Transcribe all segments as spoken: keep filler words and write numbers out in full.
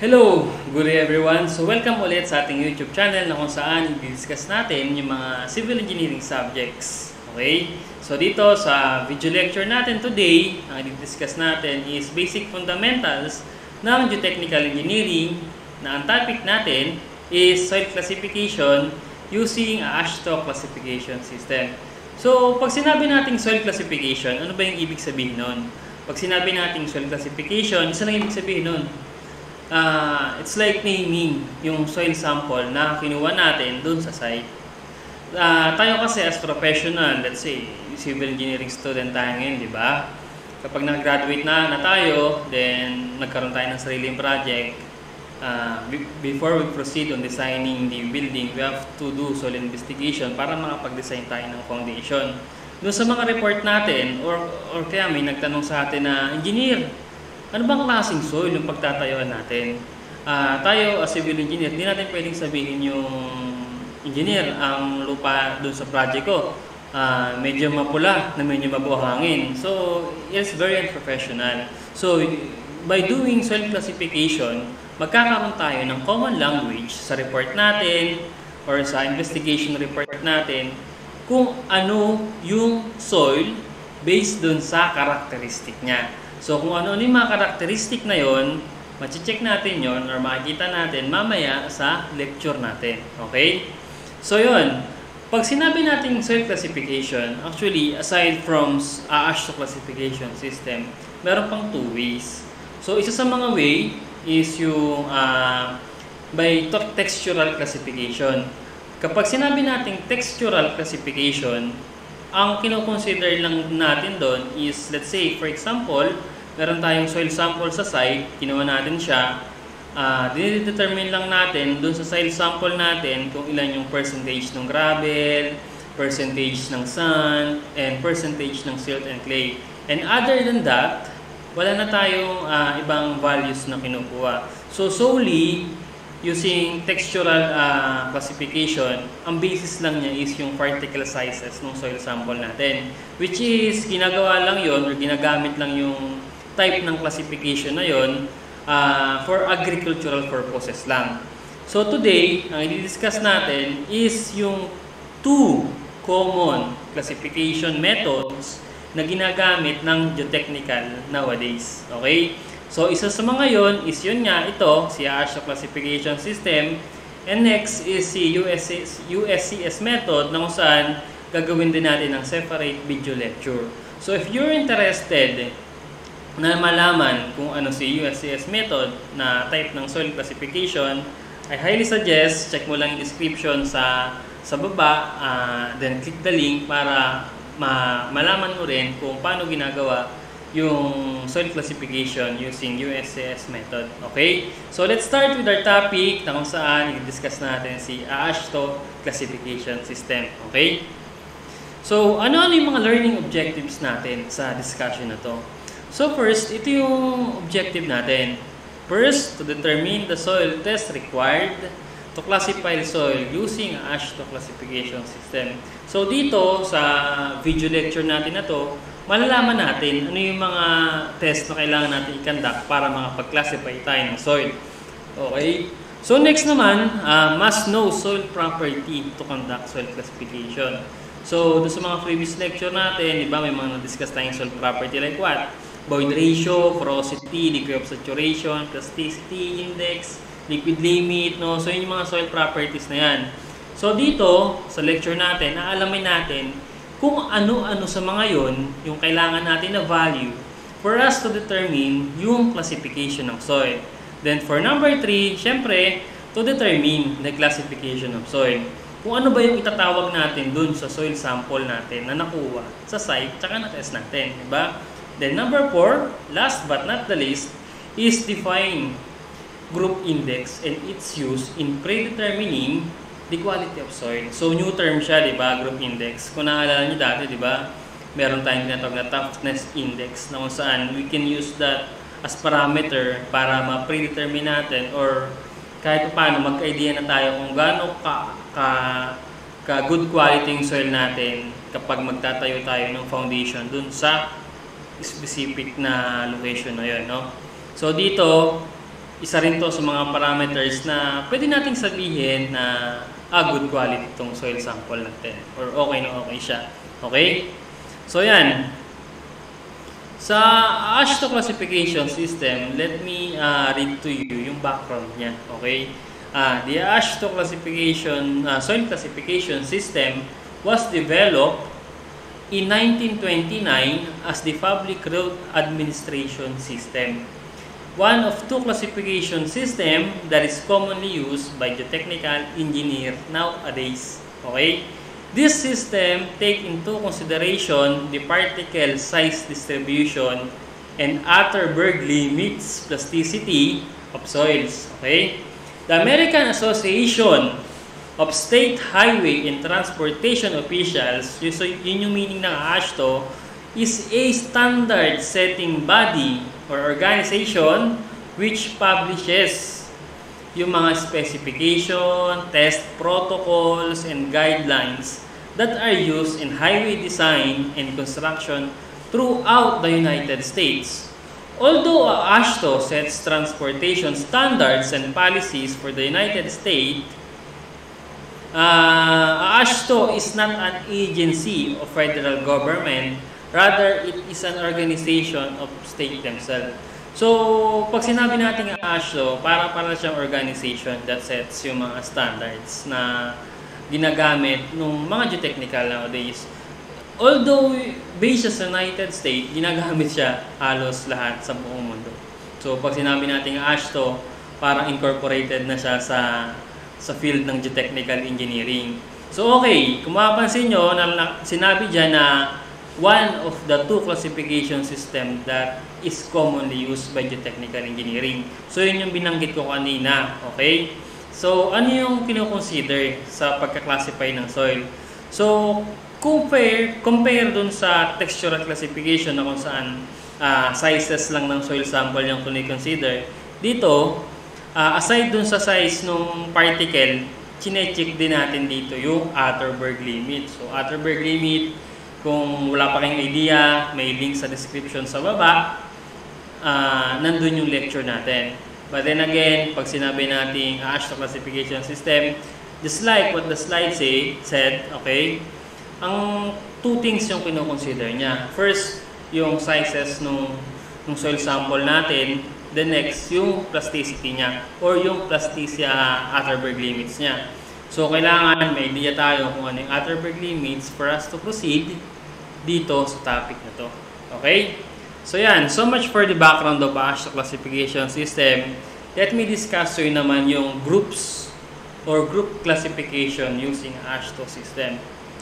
Hello! Good day everyone! So welcome ulit sa ating YouTube channel na kung saan i-discuss natin yung mga civil engineering subjects. Okay? So dito sa video lecture natin today, ang i-discuss natin is basic fundamentals ng geotechnical engineering na ang topic natin is soil classification using a AASHTO classification system. So pag sinabi nating soil classification, ano ba yung ibig sabihin nun? Pag sinabi nating soil classification, isa lang ibig sabihin nun. Uh, it's like naming yung soil sample na kinuha natin dun sa site. Uh, tayo kasi as professional, let's say, civil engineering student tayo ngayon, di ba? Kapag nag-graduate na, na tayo, then nagkaroon tayo ng sariling project, uh, before we proceed on designing the building, we have to do soil investigation para makapag-design tayo ng foundation. Doon sa mga report natin, or, or kaya may nagtanong sa atin na, engineer, ano bang klaseng soil yung pagtatayuan natin? Uh, tayo as civil engineer, hindi natin pwedeng sabihin yung engineer, ang lupa doon sa project ko, uh, medyo mapula, na medyo mabuhangin. So, it's very unprofessional. So, by doing soil classification, magkakaroon tayo ng common language sa report natin or sa investigation report natin kung ano yung soil based doon sa characteristic niya. So, kung ano yung mga karakteristik na yon, machi-check natin yon or makikita natin mamaya sa lecture natin. Okay? So, yun. Pag sinabi natin soil classification, actually, aside from uh, AASHTO classification system, meron pang two ways. So, isa sa mga way is yung uh, by textural classification. Kapag sinabi natin textural classification, ang kino-consider lang natin doon is, let's say, for example, meron tayong soil sample sa site, kinuha natin siya, uh, dinidetermine lang natin doon sa soil sample natin kung ilan yung percentage ng gravel, percentage ng sand, and percentage ng silt and clay. And other than that, wala na tayong uh, ibang values na kinukuha. So, solely, using textural uh, classification, ang basis lang niya is yung particle sizes ng soil sample natin. Which is, ginagawa lang yon or ginagamit lang yung type ng classification na yon uh, for agricultural purposes lang. So today, ang i-discuss natin is yung two common classification methods na ginagamit ng geotechnical nowadays. Okay? So, isa sa mga yon is yun nga, ito, si AASHTO classification system. And next is si U S C S method na kung saan gagawin din natin ng separate video lecture. So, if you're interested na malaman kung ano si U S C S method na type ng soil classification, I highly suggest, check mo lang yung description sa, sa baba, uh, then click the link para ma malaman mo rin kung paano ginagawa yung soil classification using U S C S method. Okay? So, let's start with our topic na kung saan i-discuss natin si AASHTO classification system. Okay? So, ano-ano yung mga learning objectives natin sa discussion na to? So, first, ito yung objective natin. First, to determine the soil test required to classify the soil using AASHTO classification system. So, dito sa video lecture natin na to, malalaman natin ano yung mga test na kailangan natin i-conduct para makapag-classify tayo ng soil. Okay? So next naman, uh, must know soil property to conduct soil classification. So doon sa mga previous lecture natin, diba, may mga na-discuss tayong soil property like what? Void ratio, porosity, degree of saturation, plasticity index, liquid limit, no? So yun yung mga soil properties na yan. So dito, sa lecture natin, aalamin natin kung ano-ano sa mga yon yung kailangan natin na value for us to determine yung classification ng soil. Then for number three, syempre, to determine the classification of soil. Kung ano ba yung itatawag natin dun sa soil sample natin na nakuha sa site, tsaka na-test natin. Diba? Then number four, last but not the least, is define group index and its use in predetermining the quality of soil. So, new term siya, di ba? Group index. Kung naalala niyo dati, di ba? Meron tayong tinatawag na toughness index na kung saan we can use that as parameter para ma-predetermine natin or kahit paano mag-idea na tayo kung gaano ka, ka, ka good quality yung soil natin kapag magtatayo tayo ng foundation dun sa specific na location na yun, no? So, dito, isa rin to sa mga parameters na pwede nating sabihin na ah, good quality itong soil sample natin or okay na okay siya. Okay? So yan. Sa AASHTO classification system, let me uh, read to you yung background niya. Okay? Uh, the AASHTO classification, uh, soil classification system was developed in nineteen twenty-nine as the Public Road Administration System. One of two classification system that is commonly used by geotechnical engineer nowadays. Okay? This system take into consideration the particle size distribution and Atterberg limits plasticity of soils. Okay? The American Association of State Highway and Transportation Officials, yun yung meaning ng AASHTO, is a standard setting body or organization which publishes yung mga specification, test protocols, and guidelines that are used in highway design and construction throughout the United States. Although AASHTO sets transportation standards and policies for the United States, uh, AASHTO is not an agency of federal government. Rather, it is an organization of state themselves. So, pag sinabi natin ang AASHTO, para para siyang organization that sets yung mga standards na ginagamit ng mga geotechnical nowadays. Although, based sa United States, ginagamit siya halos lahat sa buong mundo. So, pag sinabi natin ang AASHTO, parang incorporated na siya sa sa field ng geotechnical engineering. So, okay, kung mapapansin nyo, na, sinabi dyan na one of the two classification system that is commonly used by geotechnical engineering. So, yun yung binanggit ko kanina. Okay? So, ano yung kino-consider sa pagka-classify ng soil? So, compare, compare dun sa textural classification na kung saan uh, sizes lang ng soil sample yung kino-consider. Dito, uh, aside dun sa size ng particle, chine-check din natin dito yung Atterberg limit. So, Atterberg limit, kung wala pa kayong idea, may link sa description sa baba, uh, nandun yung lecture natin. But then again, pag sinabi natin AASHTO classification system, just like what the slide say, said, okay, ang two things yung kino-consider niya. First, yung sizes nung, nung soil sample natin. The next, yung plasticity niya or yung plasticity Atterberg limits niya. So, kailangan may idea tayo kung ano yung Atterberg limits for us to proceed dito sa topic na to. Okay? So, yan. So much for the background of AASHTO classification system. Let me discuss to you naman yung groups or group classification using AASHTO system.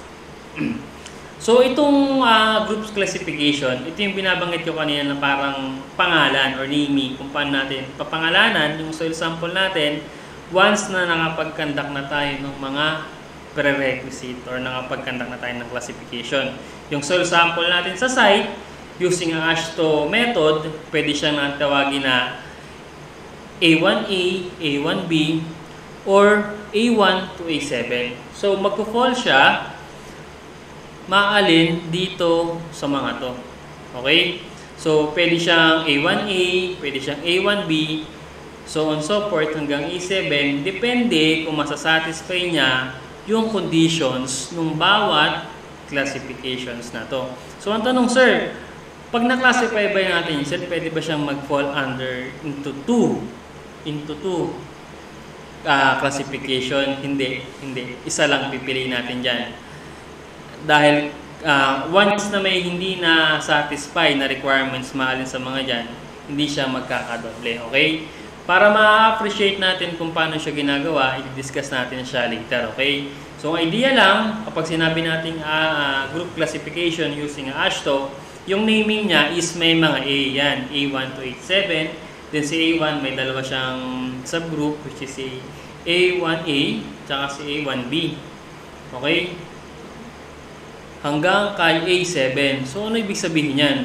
So, itong uh, groups classification, ito yung binabanggit ko kanina na parang pangalan or naming kung paano natin papangalanan yung soil sample natin once na nakapag-conduct na tayo ng mga prerequisite or nakapag-conduct na tayo ng classification. Yung soil sample natin sa site, using ang AASHTO method, pwede siyang natawagin na A one A, A one B, or A one to A seven. So, magpo-fall siya, maalin dito sa mga to. Okay? So, pwede siyang A one A, pwede siyang A one B, so on so forth hanggang A seven, depende kung masasatisfy niya yung conditions ng bawat classifications na to. So, ang tanong, sir, pag na-classify ba natin, sir, pwede ba siyang mag-fall under into two? Into two uh, classification? Hindi. Hindi. Isa lang pipiliin natin dyan. Dahil uh, once na may hindi na satisfy na requirements maalin sa mga dyan, hindi siya magkakadoble. Okay? Para ma-appreciate natin kung paano siya ginagawa, i-discuss natin siya later. Okay? So, ang idea lang, kapag sinabi natin uh, group classification using AASHTO, yung naming niya is may mga A yan, A one to A seven. Then si A one may dalawa siyang subgroup which is si A one A tsaka si A one B. Okay? Hanggang kay A seven. So, ano ibig sabihin yan?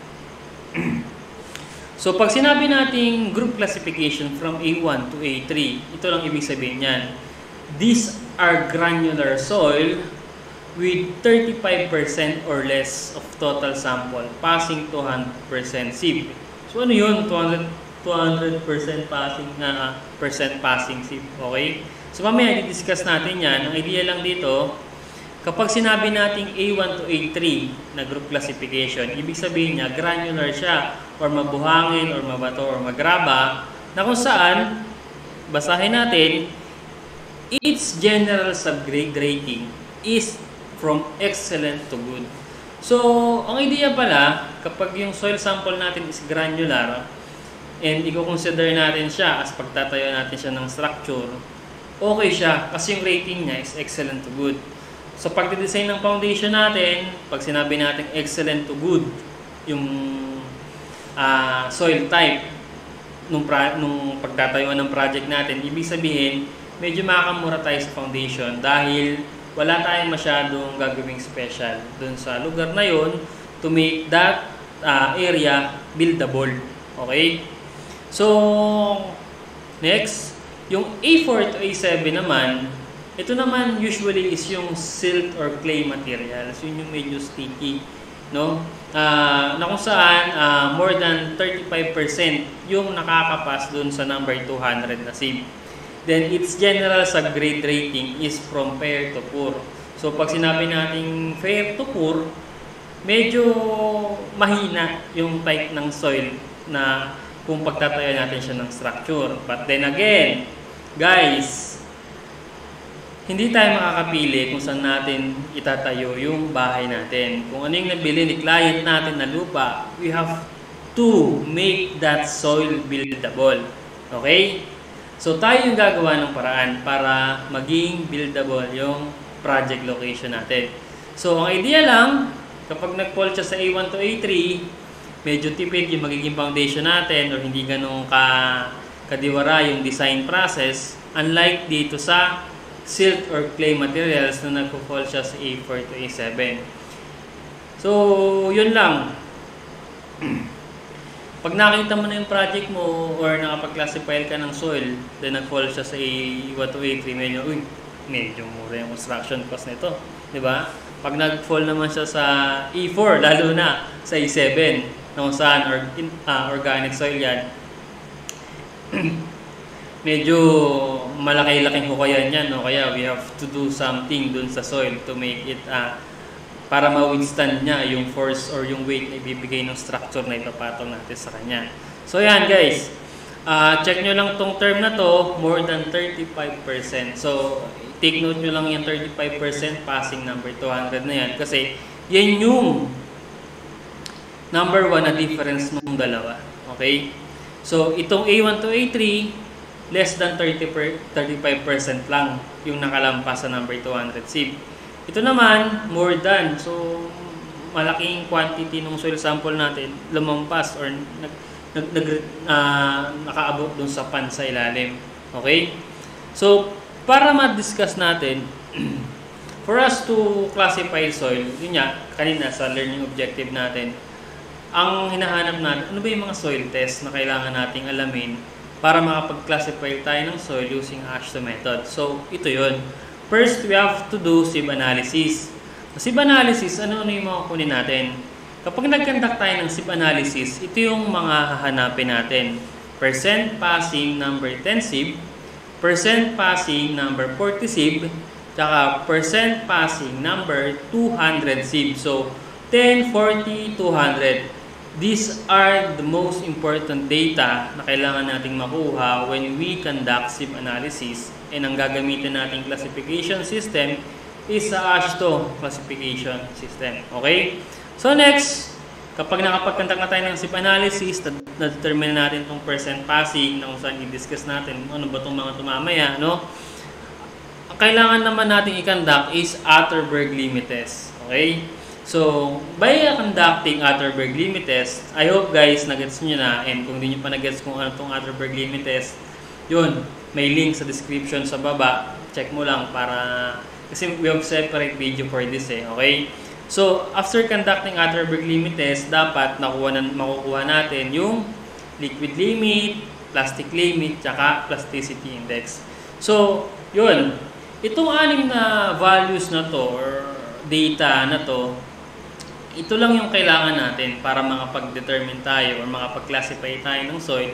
So, pag sinabi nating group classification from A one to A three, ito lang ibig sabihin yan. These are granular soil with thirty-five percent or less of total sample passing two hundred percent sieve. So, ano yun? two hundred two hundred percent passing na uh, percent passing sieve. Okay? So mamaya i-discuss natin yan. Ang idea lang dito, kapag sinabi nating A one to A three na group classification, ibig sabihin niya granular siya or mabuhangin or mabato or magraba, na kung saan, basahin natin, its general subgrade rating is from excellent to good. So, ang idea pala, kapag yung soil sample natin is granular, and i-consider natin siya as pagtatayo natin siya ng structure, okay siya kasi yung rating niya is excellent to good. So, pag design ng foundation natin, pag sinabi natin excellent to good, yung uh, soil type, nung, pra nung pagtatayuan ng project natin, ibig sabihin, medyo makakamura tayo sa foundation dahil wala tayong masyadong gagawing special dun sa lugar na yon to make that uh, area buildable. Okay? So, next, yung A four to A seven naman, ito naman usually is yung silt or clay materials. Yun yung medyo sticky. No? Uh, na kung saan uh, more than thirty-five percent yung nakakapas dun sa number two hundred na sieve. Then its general subgrade rating is from fair to poor. So pag sinabi nating fair to poor, medyo mahina yung type ng soil na kung pagtatayo natin siya ng structure. But then again, guys, hindi tayo makakapili kung saan natin itatayo yung bahay natin. Kung ano yung nabili ni client natin na lupa, we have to make that soil buildable. Okay? So, tayo yung gagawa ng paraan para maging buildable yung project location natin. So, ang idea lang, kapag nag-fall siya sa A one to A three, medyo tipid yung magiging foundation natin or hindi ganun ka kadiwara yung design process, unlike dito sa silt or clay materials na nag-fall siya sa A four to A seven. So, yun lang. Pag nakita mo na yung project mo or nakapag-classify ka ng soil, then nag-fall siya sa A one to A three, medyo, uy, medyo mura yung construction cost nito. Diba? Pag nag-fall naman siya sa A four, lalo na sa A seven, na kung saan or, uh, organic soil yan, medyo malaki-laking hukayan yan. No? Kaya we have to do something dun sa soil to make it uh, para ma-withstand niya yung force or yung weight na ibibigay ng structure na ipapatong natin sa kanya. So yan guys, uh, check nyo lang tong term na to, more than thirty-five percent. So take note nyo lang yung thirty-five percent passing number two hundred na yan kasi yan yung number one na difference ng dalawa. Okay? So itong A one to A three, less than thirty-five percent lang yung nakalampas sa number two hundred sieve. Ito naman, more than. So, malaking quantity ng soil sample natin lumampas or nag, nag, nag, uh, nakaabot dun sa pan sa ilalim. Okay? So, para ma-discuss natin, for us to classify soil, yun nga, kanina sa learning objective natin, ang hinahanap natin, ano ba yung mga soil test na kailangan nating alamin para makapag-classify tayo ng soil using Ashton method. So, ito yun. First, we have to do sieve analysis. Sieve analysis, ano-ano yung mga kunin natin? Kapag nag-conduct tayo ng sieve analysis, ito yung mga hahanapin natin. Percent passing number ten sieve, percent passing number forty sieve, tsaka percent passing number two hundred sieve. So, ten, forty, two hundred. These are the most important data na kailangan nating makuha when we conduct sieve analysis. And ang gagamitin nating classification system is sa AASHTO classification system. Okay? So next, kapag nakapag-conduct na tayo ng sieve analysis, na-determine natin itong percent passing na kung saan i-discuss natin ano ba itong mga tumamaya, no? Ang kailangan naman natin i-conduct is Atterberg limit test. Okay? So, by conducting Atterberg limit test, I hope guys, nagets nyo na, and kung hindi nyo pa nagets kung ano itong Atterberg limit test, yun, may link sa description sa baba. Check mo lang para, kasi we have separate video for this eh, okay? So, after conducting Atterberg limit test, dapat nakuha na, makukuha natin yung liquid limit, plastic limit, tsaka plasticity index. So, yun. Itong anim na values na to, or data na to, ito lang yung kailangan natin para makapag-determine tayo or makapag-classify tayo ng soil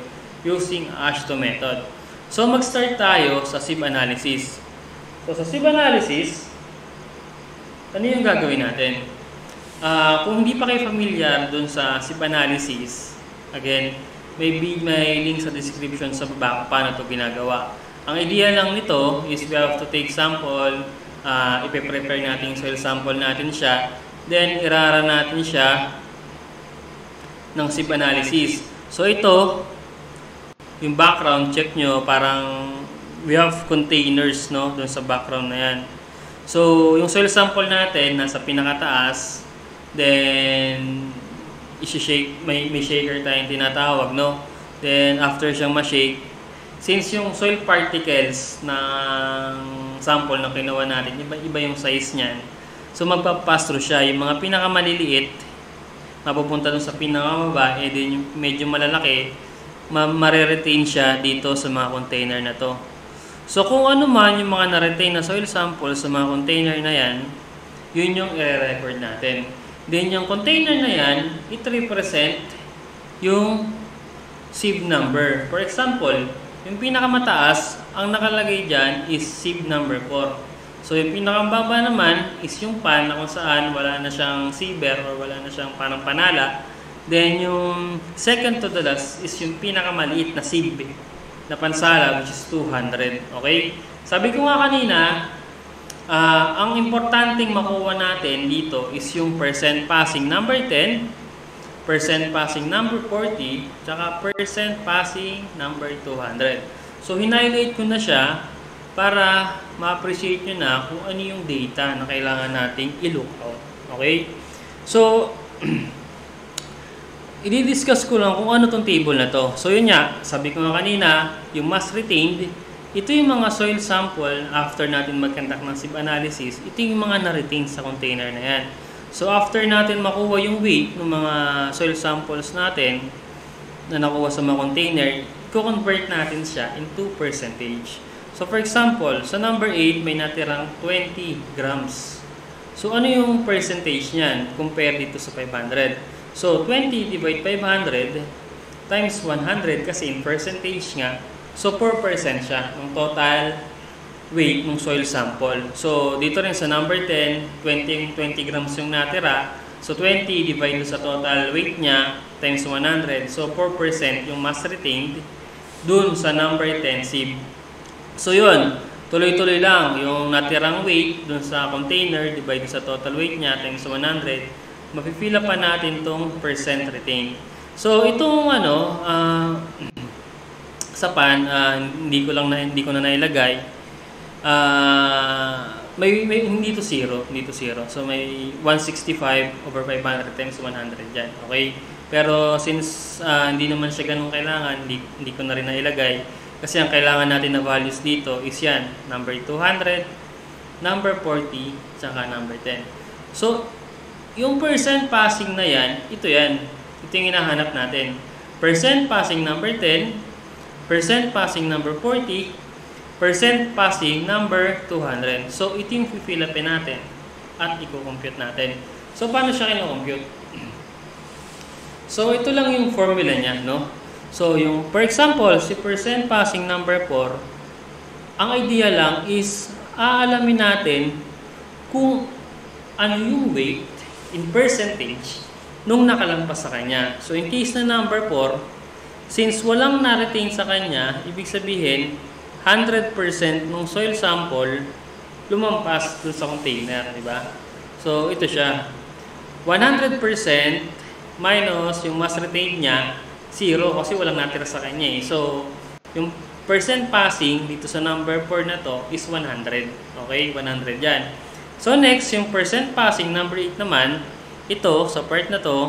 using Ashton method. So mag-start tayo sa sieve analysis. So sa sieve analysis, ano yung gagawin natin? Uh, kung hindi pa kayo familiar dun sa sieve analysis, again, may, may link sa description sa baba kung paano ito ginagawa. Ang idea lang nito is we have to take sample, uh, ipe-prepare natin yung soil sample natin siya, then irara natin siya ng sieve analysis. So ito, yung background, check nyo, parang we have containers, no, dun sa background na yan. So yung soil sample natin nasa pinakataas, then i-shake, may, may shaker tayong tinatawag, no. Then after siyang ma-shake, since yung soil particles ng sample na kinuha natin, iba-iba yung size niyan. So magpapass through siya. Yung mga pinakamaliliit, mapupunta dun sa pinakamababa, eh din yung medyo malalaki, ma-retain siya dito sa mga container na to. So kung ano man yung mga na-retain na soil sample sa mga container na yan, yun yung i-record natin. Then yung container na yan, it represent yung sieve number. For example, yung pinakamataas, ang nakalagay dyan is sieve number four. So yung pinakababa naman is yung pan na kung saan wala na siyang siever or wala na siyang parang panala. Then yung second to the last is yung pinakamaliit na sieve na pansala, which is two hundred. Okay? Sabi ko nga kanina, uh, ang importanteng makuha natin dito is yung percent passing number ten, percent passing number forty, tsaka percent passing number two hundred. So, hinighlight ko na siya para ma-appreciate nyo na kung ano yung data na kailangan nating i-look out. Okay? So, i-discuss ko lang kung ano tong table na to. So, yun nga, sabi ko nga kanina, yung mass retained, ito yung mga soil sample after natin mag-conduct ng sieve analysis, ito yung mga na-retain sa container na yan. So, after natin makuha yung weight ng mga soil samples natin na nakuha sa mga container, i-convert natin siya into percentage. So, for example, sa number eight, may natirang twenty grams. So, ano yung percentage niyan compare dito sa five hundred? So, twenty divided five hundred times one hundred kasi in percentage nga. So, four percent siya ng total weight ng soil sample. So, dito rin sa number ten, twenty, twenty grams yung natira. So, twenty divided sa total weight niya times one hundred. So, four percent yung mass retained dun sa number ten sieve. So, yun. Tuloy-tuloy lang yung natirang weight dun sa container divided sa total weight niya times one hundred. Mapipila pa natin tong percent retained. So, itong ano, uh, sa pan, uh, hindi ko lang na, hindi ko na nailagay. Uh, may, may hindi to zero, hindi to zero. So may one sixty-five over five hundred times one hundred dyan. Okay? Pero since uh, hindi naman siya ganun kailangan, hindi, hindi ko na rin nailagay. Kasi ang kailangan natin na values dito is yan, number two hundred, number forty, tsaka number ten. So, yung percent passing na yan, ito yan. Ito yung hinahanap natin. Percent passing number ten, percent passing number forty, percent passing number two hundred. So, ito yung fill upin natin at i-compute natin. So, paano siya kino-compute? So, ito lang yung formula niya, no? So, yung, for example, si percent passing number four, ang idea lang is aalamin natin kung ano yung weight in percentage nung nakalampas sa kanya. So, in case na number four, since walang na-retain sa kanya, ibig sabihin, one hundred percent ng soil sample lumampas dun sa container, di ba? So, ito siya. one hundred percent minus yung mass retained niya, zero kasi walang natira sa kanya eh. So, yung percent passing dito sa number four na to is one hundred. Okay? one hundred yan. So, next, yung percent passing number eight naman, ito, sa part na to,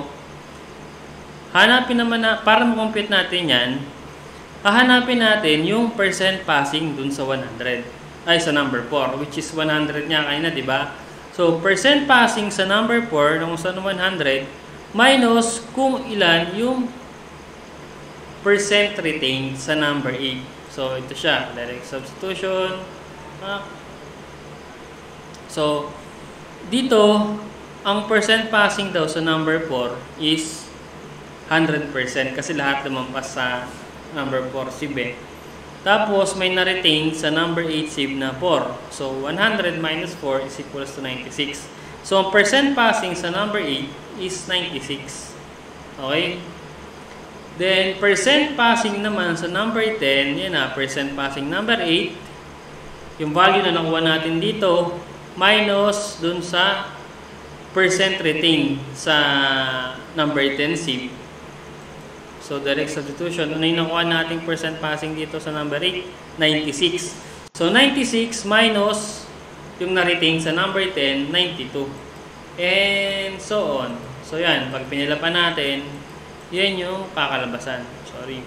hanapin naman na, para ma-compute natin yan, hahanapin natin yung percent passing dun sa one hundred. Ay, sa number four, which is one hundred niya kanina, di ba? So, percent passing sa number four, nung sa one hundred, minus kung ilan yung percent retained sa number eight. So, ito siya. Direct substitution. Ah. So, dito, ang percent passing daw sa number four is one hundred percent kasi lahat lumampas sa number four sieve eh. Tapos may na-retain sa number eight sieve na four. So one hundred minus four is equals to ninety-six. So ang percent passing sa number eight is ninety-six. Okay? Then percent passing naman sa number ten, yan na, percent passing number eight. Yung value na nakuha natin dito minus dun sa percent retain sa number ten sieve. So, direct substitution. Ano yung nakuha nating percent passing dito sa number eight? ninety-six. So, ninety-six minus yung na-retain sa number ten, ninety-two. And so on. So, yan. Pag pinila pa natin, yan yung kakalabasan. Sorry.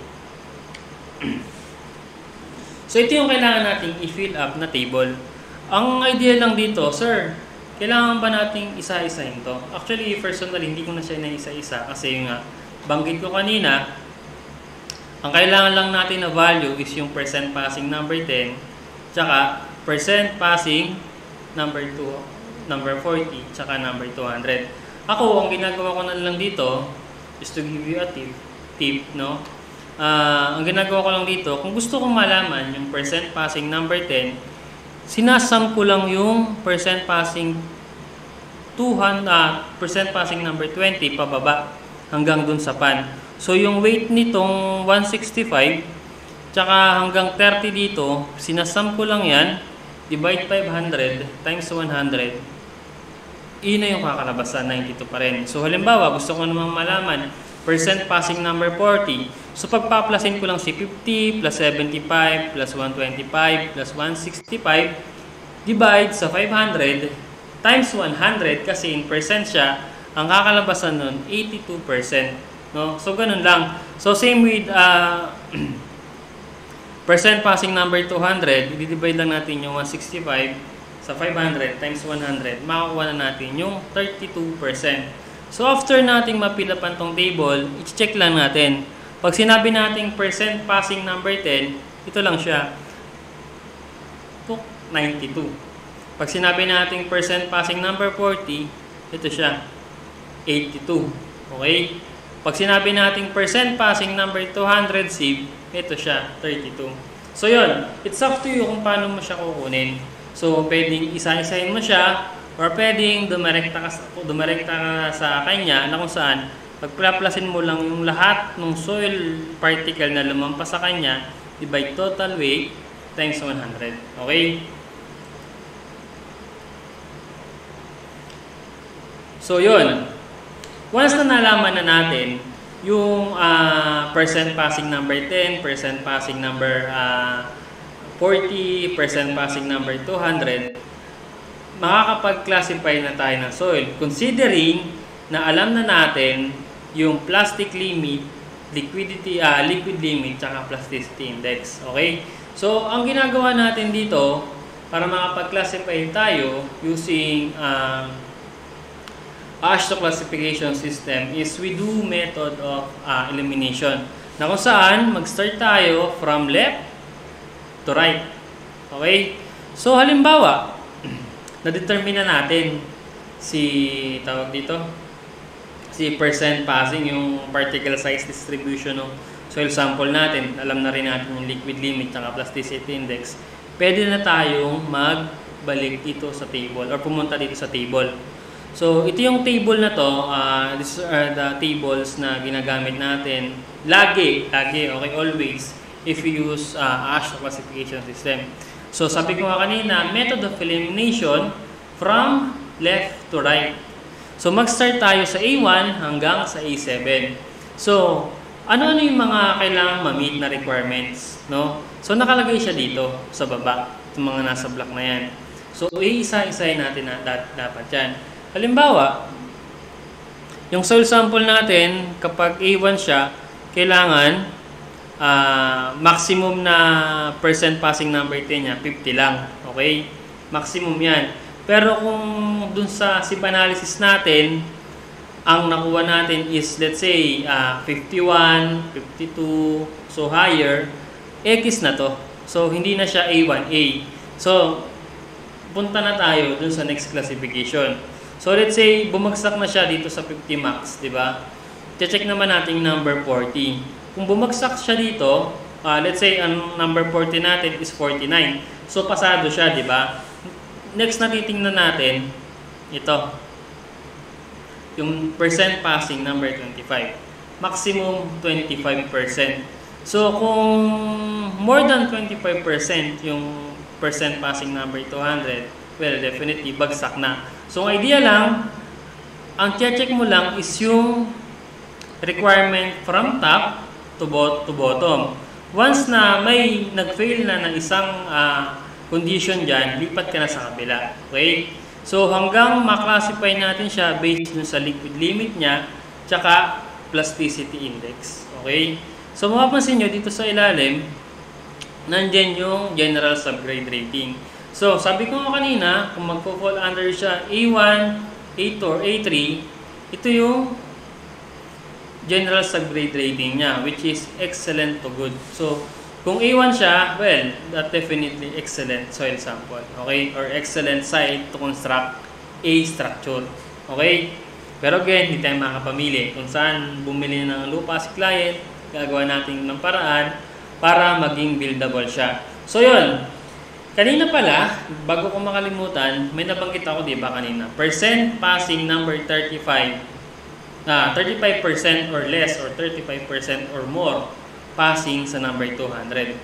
So, ito yung kailangan nating i-fill up na table. Ang idea lang dito, sir, kailangan ba nating isa-isahin to? Actually, personally, hindi ko na siya na isa-isa kasi yung nga, banggit ko kanina, ang kailangan lang natin na value is yung percent passing number ten, tsaka percent passing number two, number forty, tsaka number two hundred. Ako, ang ginagawa ko na lang dito, is to give you a tip, tip no? Uh, ang ginagawa ko lang dito, kung gusto kong malaman yung percent passing number ten, sinasum ko lang yung percent passing two hundred, uh, percent passing number twenty pababa hanggang dun sa pan. So, yung weight nitong one sixty-five, tsaka hanggang thirty dito, sinasum ko lang yan, divide five hundred times one hundred, yun na yung kakalabasan, ninety-two pa rin. So, halimbawa, gusto ko namang malaman, percent passing number forty. So, pagpaplasin ko lang si fifty plus seventy-five plus one twenty-five plus one sixty-five, divide sa five hundred times one hundred, kasi in percent siya, ang kakalabasan nun, eighty-two percent. No? So, ganun lang. So, same with uh, percent passing number two hundred, i-divide lang natin yung one sixty-five sa five hundred times one hundred, makakuha na natin yung thirty-two percent. So, after nating mapilapan tong table, i-check lang natin. Pag sinabi nating percent passing number ten, ito lang siya, ninety-two. Pag sinabi nating percent passing number forty, ito siya, eighty-two. Okay? Pag sinabi nating percent passing number two hundred sieve, ito siya, thirty-two. So, yun. It's up to you kung paano mo siya kukunin. So, pwedeng isa-isahin mo siya, or pwedeng dumirekta ka, dumirekta ka sa kanya na kung saan, pagplaplasin mo lang yung lahat ng soil particle na lumampas sa kanya, divide total weight times one hundred. Okay? So, yun. Once na nalaman na natin yung uh, percent passing number ten, percent passing number uh, forty, percent passing number two hundred, makakapag-classify na tayo ng soil. Considering na alam na natin yung plastic limit, liquidity, uh, liquid limit, tsaka plasticity index. Okay? So, ang ginagawa natin dito, para makapag-classify tayo using uh, Ashto classification system, is we do method of uh, elimination. Na kung saan, mag-start tayo from left to right. Okay? So, halimbawa, na-determine na natin si, tawag dito, si percent passing, yung particle size distribution ng soil sample natin. Alam na rin natin yung liquid limit at plasticity index. Pwede na tayong magbalik dito sa table or pumunta dito sa table. So, ito yung table na to. Uh, these are the tables na ginagamit natin. Lagi, lagi, okay, always, if you use uh, Ashto classification system. So, sabi ko nga kanina, method of elimination from left to right. So, mag-start tayo sa A one hanggang sa A seven. So, ano-ano yung mga kailangang ma-meet na requirements, no? So, nakalagay siya dito sa baba, itong mga nasa block na yan. So, iisa-isahin natin na dapat yan. Halimbawa, yung soil sample natin, kapag A one siya, kailangan uh, maximum na percent passing number ten niya, fifty lang. Okay? Maximum yan. Pero kung dun sa sieve analysis natin, ang nakuha natin is, let's say, uh, fifty-one, fifty-two, so higher, X na to. So, hindi na siya A one A. So, punta na tayo dun sa next classification. So, let's say, bumagsak na siya dito sa fifty max, di ba? Check naman natin number forty. kung bumagsak siya dito, uh, let's say ang number forty natin is forty-nine. So pasado siya, di ba? Next na titingnan natin, ito. Yung percent passing number twenty-five. Maximum twenty-five percent. So kung more than twenty-five percent yung percent passing number two hundred, well, definitely bagsak na. So ang idea lang, ang check mo lang is yung requirement from top to, bot to bottom. Once na may nag-fail na ng isang uh, condition dyan, lipat ka na sa kabila. Okay? So hanggang maklasify natin siya based dun sa liquid limit niya, tsaka plasticity index. Okay? So mapapansin nyo dito sa ilalim, nandyan yung general subgrade rating. So sabi ko nga kanina, kung magpo-fall under siya A one, A two, or A three, ito yung general subgrade rating niya, which is excellent to good. So kung A one siya, well, that definitely excellent soil sample. Okay? Or excellent site to construct a structure. Okay? Pero again, hindi tayo makapamili. Kung saan bumili ng lupa si client, gagawa natin ng paraan para maging buildable siya. So yun, kanina pala, bago ko makalimutan, may nabanggit ako, di ba kanina? Percent passing number thirty-five, ah, thirty-five percent or less or thirty-five percent or more passing sa number two hundred.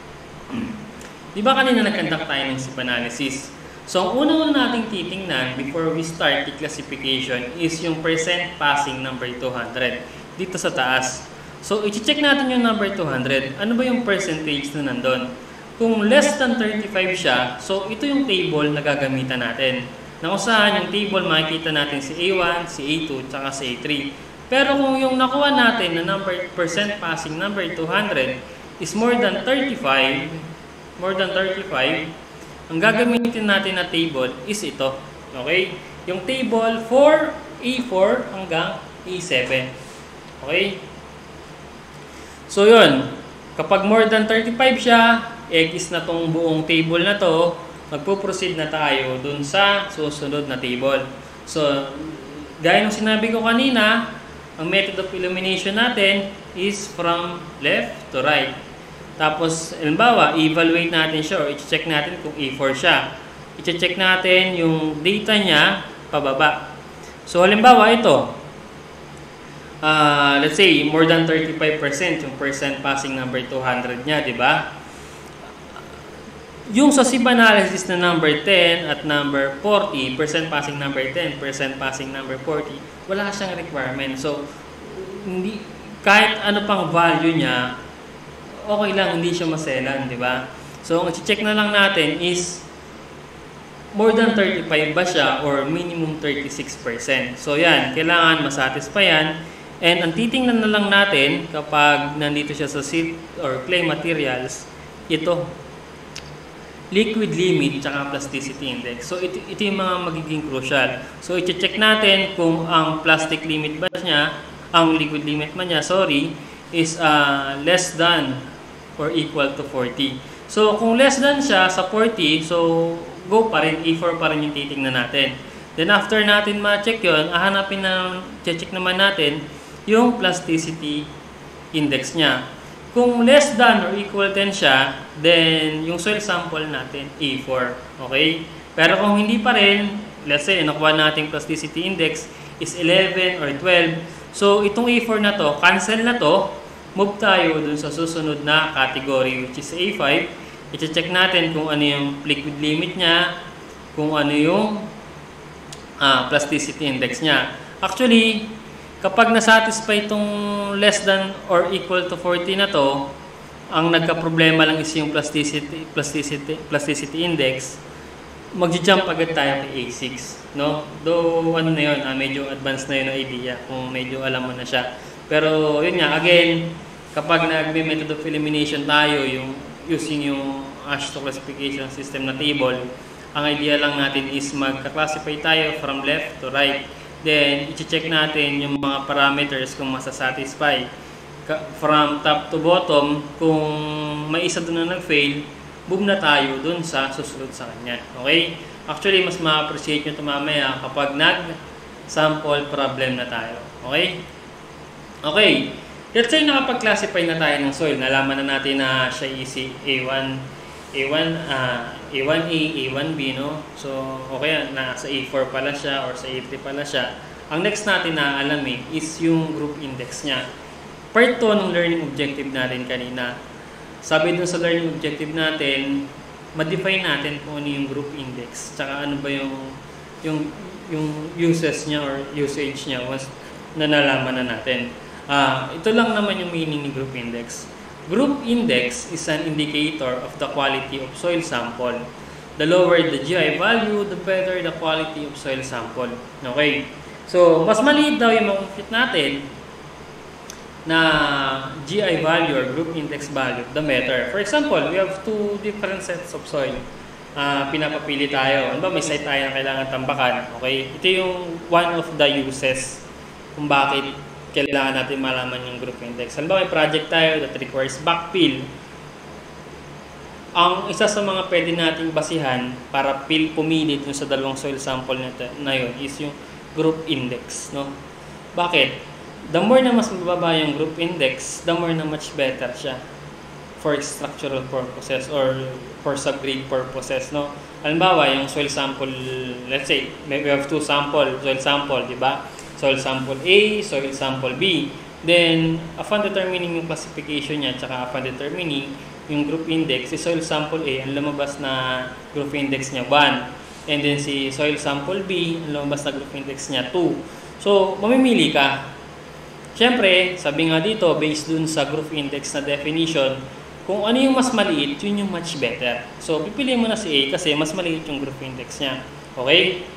Di ba kanina nag-conduct tayo ng S I P analysis? So ang unang nating titingnan before we start the classification is yung percent passing number two hundred dito sa taas. So i-check natin yung number two hundred. Ano ba yung percentage na nandun? Kung less than thirty-five siya, so ito yung table na gagamitan natin. Na kung saan yung table makikita natin si A one, si A two, tsaka si A three. Pero kung yung nakuha natin na number percent passing number two hundred is more than thirty-five, more than thirty-five, ang gagamitin natin na table is ito. Okay? Yung table for A four hanggang A seven. Okay? So yun, kapag more than thirty-five siya, X na tong buong table na to, magpo-proceed na tayo dun sa susunod na table. So, gaya ng sinabi ko kanina, ang method of elimination natin is from left to right. Tapos, halimbawa, i-evaluate natin siya or i-check natin kung A four siya. I-check natin yung data niya pababa. So, halimbawa ito, uh, let's say, more than thirty-five percent yung percent passing number two hundred niya, di ba? Yung sa S I P analysis na number ten at number forty, percent passing number ten, percent passing number forty, wala siyang requirement. So, hindi, kahit ano pang value niya, okay lang, hindi siya maselan, di ba? So, ang i-check na lang natin is more than thirty-five ba siya or minimum thirty-six percent. So, yan, kailangan masatisfy yan. And ang titingnan na lang natin kapag nandito siya sa silt or clay materials, ito, liquid limit tsaka plasticity index. So ito, ito yung mga magiging crucial. So i-check natin kung ang plastic limit ba niya, ang liquid limit man niya, sorry, is uh, less than or equal to forty. So kung less than siya sa forty, so go pa rin, A four pa rin yung titingnan natin. Then after natin ma-check yun, hahanapin na, check naman natin yung plasticity index niya. Kung less than or equal ten siya, then yung soil sample natin, A four. Okay? Pero kung hindi pa rin, let's say, nakuha natin plasticity index is eleven or twelve. So, itong A four na to, cancel na to, move tayo dun sa susunod na category, which is A five. I-check natin kung ano yung liquid limit niya, kung ano yung ah, plasticity index niya. Actually, kapag nasatisfy itong less than or equal to forty na to, ang nagka-problema lang is yung plasticity, plasticity, plasticity index, mag-jump agad tayo kay A six. No? Though, ano na yun, ah, medyo advanced na yun ang idea, kung medyo alam mo na siya. Pero, yun nga, again, kapag nag-method of elimination tayo, yung using yung AASHTO classification system na table, ang idea lang natin is magka-classify tayo from left to right. Then, i-check natin yung mga parameters kung masasatisfy. From top to bottom, kung may isa doon na nag-fail, move na tayo doon sa susunod sa kanya. Okay? Actually, mas ma-appreciate nyo ito mamaya kapag nag-sample problem na tayo. Okay? Okay. let's say nakapag-classify na tayo ng soil, nalaman na natin na siya is A one, A one, uh, A one A, A one B, no? So, okay, nasa A four pala siya or sa A three pala siya. Ang next natin na alamin is yung group index niya. Part two ng learning objective natin kanina. Sabi dun sa learning objective natin, ma-define natin kung ano yung group index, tsaka ano ba yung yung yung uses niya or usage niya once na nalaman na natin. Uh, ito lang naman yung meaning ni group index. Group index is an indicator of the quality of soil sample. The lower the G I value, the better the quality of soil sample. Okay? So, mas maliit daw yung ma-compute natin na G I value or group index value, the better. For example, we have two different sets of soil. Uh, pinapapili tayo. Ano ba, may site tayo na kailangan tambakan. Okay? Ito yung one of the uses kung bakit kailangan natin malaman yung group index. Ano ba, may project tayo that requires backfill. Ang isa sa mga pwede nating basihan para fill, pumili dun sa dalawang soil sample na, na yun is yung group index, no? Bakit? The more na mas mababa yung group index, the more na much better siya for structural purposes or for subgrade purposes, no? Halimbawa, yung soil sample, let's say, we have two sample, soil sample, di ba? Soil sample A, soil sample B. Then, upon determining yung classification niya, tsaka upon determining yung group index, si soil sample A, ang lumabas na group index niya one. And then si soil sample B, ang lumabas na group index niya two. So, mamimili ka. Siyempre, sabi nga dito, based dun sa group index na definition, kung ano yung mas maliit, yun yung much better. So, pipiliin mo na si A kasi mas maliit yung group index niya. Okay?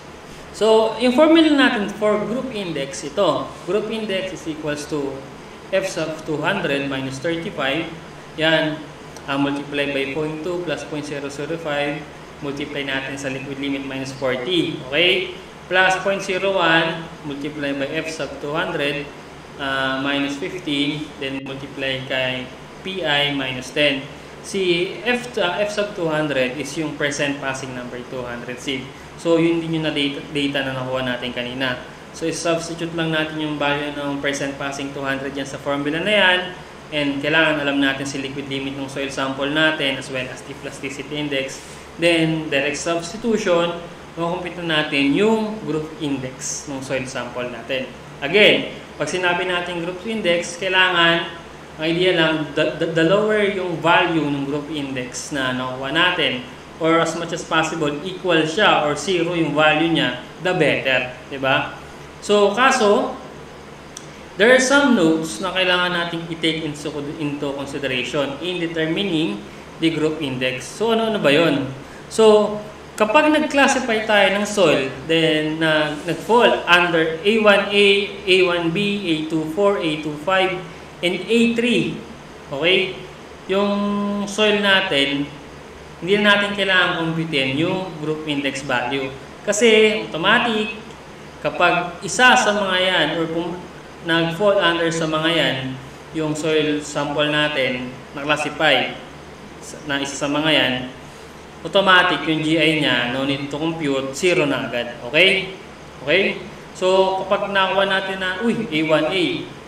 So, yung formula natin for group index, ito. Group index is equals to F sub two hundred minus thirty-five. Yan. Uh, multiply by zero point two plus zero point zero zero five. Multiply natin sa liquid limit minus forty. Okay? Plus zero point zero one, multiply by F sub two hundred uh, minus fifteen. Then multiply kay P I minus ten. Si F, uh, F sub two hundred is yung percent passing number two hundred sig. So, yun din yung na data, data na nakuha natin kanina. So, substitute lang natin yung value ng percent passing two hundred yan sa formula na yan. And kailangan alam natin si liquid limit ng soil sample natin as well as the plasticity index. Then, direct substitution, makumpute natin yung group index ng soil sample natin. Again, pag sinabi natin group index, kailangan, ang idea lang, the, the, the lower yung value ng group index na nakuha natin, or as much as possible, equal siya or zero yung value niya, the better. Diba? So, kaso, there are some notes na kailangan natin i-take into, into consideration in determining the group index. So, ano-ano ba yun? So, kapag nag-classify tayo ng soil, then uh, nag-fall under A one A, A one B, A two four, A two five, and A three. Okay? Yung soil natin, hindi na natin kailangan computein yung group index value. Kasi, automatic, kapag isa sa mga yan, or kung nag-fall under sa mga yan, yung soil sample natin, na-classify na isa sa mga yan, automatic yung G I niya, no need to compute, zero na agad. Okay? Okay? So, kapag nakuha natin na, uy, A one A,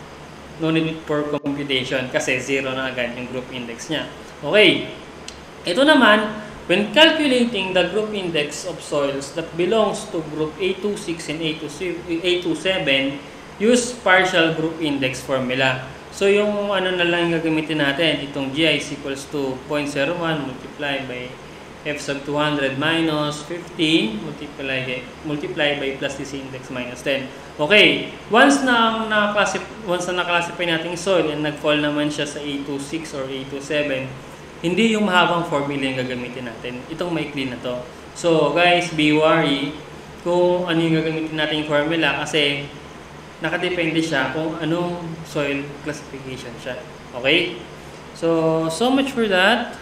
no need for computation kasi zero na agad yung group index niya. Okay? Ito naman, when calculating the group index of soils that belongs to group A twenty-six and A twenty-seven, use partial group index formula. So, yung ano na lang yung gagamitin natin, itong G I is equals to zero point zero one multiplied by F sub two hundred minus fifteen multiply by, multiply by plasticity index minus ten. Okay, once na na-classify once na na-classify natin yung soil and nag-fall naman siya sa A twenty-six or A twenty-seven, hindi yung mahabang formula yung gagamitin natin. Itong maikli na to. So, guys, be worry kung ano yung gagamitin natin yung formula kasi nakadepende siya kung anong soil classification siya. Okay? So, so much for that.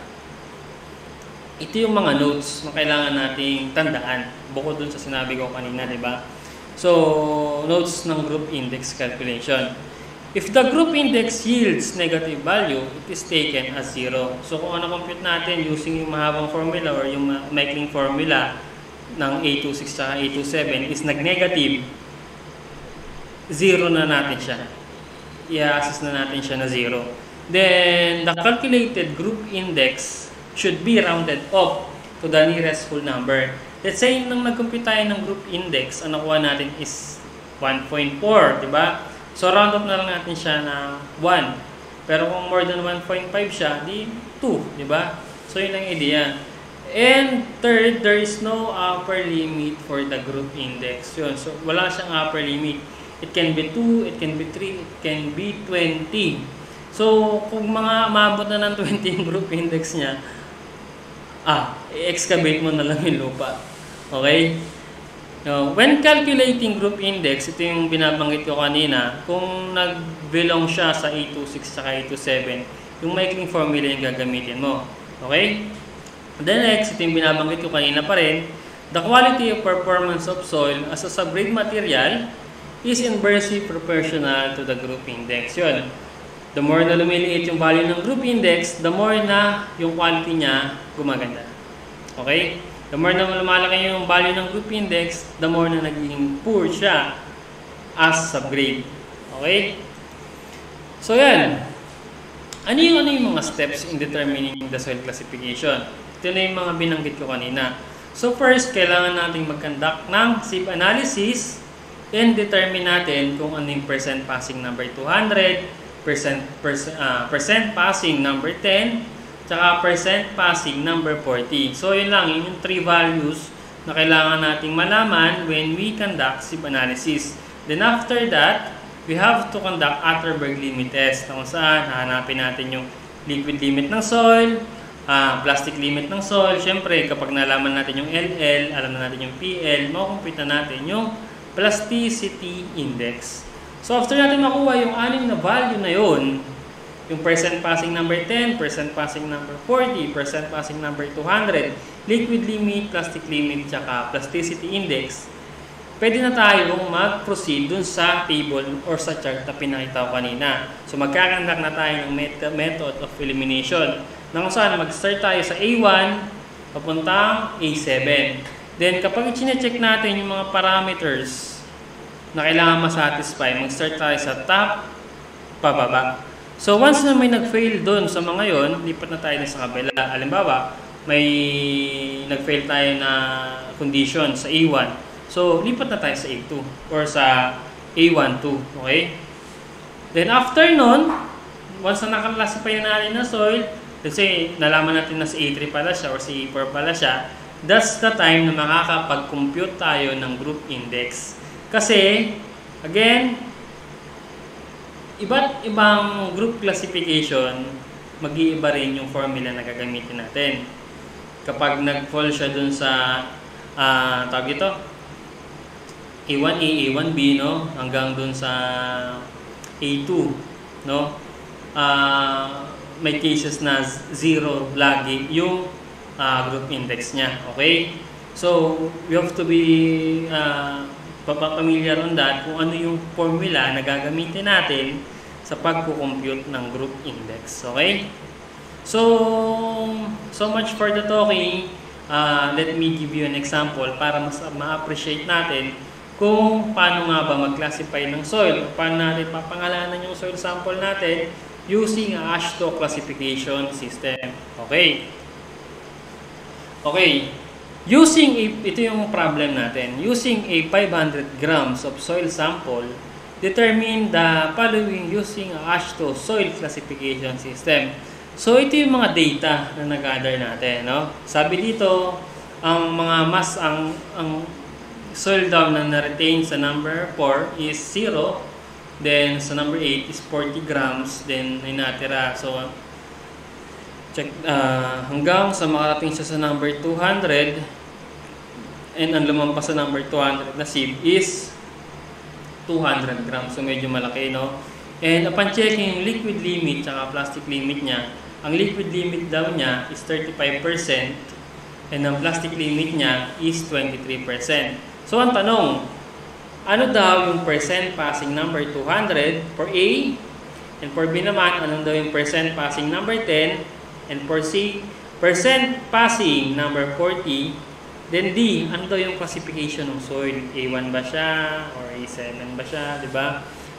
Ito yung mga notes na kailangan nating tandaan bukod dun sa sinabi ko kanina, di ba? So, notes ng group index calculation. If the group index yields negative value, it is taken as zero. So, kung ano compute natin using yung mahabang formula or yung maikling formula ng A twenty-six at A twenty-seven is nag-negative, zero na natin siya. i-assess na natin siya na zero. Then, the calculated group index should be rounded off to the nearest whole number. Let's say, nung nag-compute tayo ng group index, ang nakuha natin is one point four, di ba? So, round off na lang natin siya na one. Pero kung more than one point five siya, di two, di ba? So, yun ang idea. And third, there is no upper limit for the group index. Yun. So, wala siyang upper limit. It can be two, it can be three, it can be twenty. So, kung mga umabot na ng twenty yung group index niya, ah, i-excavate mo na lang yung lupa. Okay? Now, when calculating group index, ito yung binabanggit ko kanina, kung nag-belong siya sa A twenty-six at A twenty-seven, yung maikling formula yung gagamitin mo. Okay? The next, ito yung binabanggit ko kanina pa rin, the quality of performance of soil as a subgrade material is inversely proportional to the group index. Yun. The more na lumiliit yung value ng group index, the more na yung quality niya gumaganda. Okay? The more na lumalaki yung value ng group index, the more na nagiging poor siya as subgrade. Okay? So yan. Ano yung, ano yung mga steps in determining the soil classification? Ito na yung mga binanggit ko kanina. So first, kailangan natin mag-conduct ng sieve analysis and determine natin kung ano yung percent passing number two hundred, percent, percent, uh, percent passing number ten, tsaka percent passing number forty. So yun lang, yun yung three values na kailangan nating malaman when we conduct sieve analysis. Then after that, we have to conduct Atterberg limit test, kung saan hahanapin natin yung liquid limit ng soil, uh, plastic limit ng soil. Siyempre, kapag nalaman natin yung L L, alam na natin yung P L, makukumpute na natin yung plasticity index. So after natin makuha yung anim na value na yun, yung percent passing number ten, percent passing number forty, percent passing number two hundred, liquid limit, plastic limit, tsaka plasticity index, pwede na tayong mag-proceed dun sa table or sa chart na pinakita ko kanina. So magkakandak na tayo ng method of elimination. Na kung saan mag-start tayo sa A one, papuntang A seven. Then kapag i-check natin yung mga parameters na kailangan masatisfy, mag-start tayo sa top, pababa. So once na may nag-fail doon sa mga yon, lipat na tayo na sa kabila. Halimbawa, may nag-fail tayo na condition sa A one. So lipat na tayo sa A two or sa A one two. Okay? Then after nun, once na nakalasipay na natin na soil, let's say nalaman natin na si A three pala siya or si A four pala siya, that's the time na makakapag-compute tayo ng group index. Kasi, again, iba't ibang group classification, mag-iiba rin yung formula na gagamitin natin. Kapag nag-fall siya dun sa, uh, tawag ito, A one A, A one B, no? Hanggang dun sa A two, no? Uh, may cases na zero lagi yung uh, group index niya. Okay? So, we have to be uh, papapamilyar on that kung ano yung formula na gagamitin natin sa pagkukompute ng group index. Okay? So, so much for the talking. Uh, let me give you an example para mas ma-appreciate natin kung paano nga ba mag-classify ng soil. Paano natin papangalanan yung soil sample natin using a AASHTO classification system. Okay? Okay. Using a, ito yung problem natin. Using a five hundred grams of soil sample, determine the following using a AASHTO soil classification system. So ito yung mga data na nag-gather natin, no? Sabi dito, ang mga mass ang ang soil dam na na-retain sa number four is zero, then sa number eight is forty grams, then may natira. So check uh, hanggang sa makarating siya sa number two hundred, and ang lumampas sa number two hundred na sieve is two hundred grams. So medyo malaki, no? And upon checking yung liquid limit at plastic limit niya, ang liquid limit daw niya is thirty-five percent and ang plastic limit niya is twenty-three percent. So ang tanong, ano daw yung percent passing number two hundred for A, and for B naman, anong daw yung percent passing number ten, and for C, percent passing number forty, then D, ano daw yung classification ng soil? A one ba siya? Or A seven ba siya? Diba?